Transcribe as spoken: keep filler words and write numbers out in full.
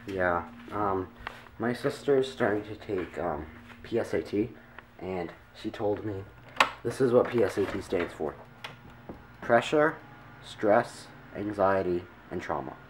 Yeah, um, my sister's starting to take um, P S A T, and she told me this is what P S A T stands for: pressure, stress, anxiety, and trauma.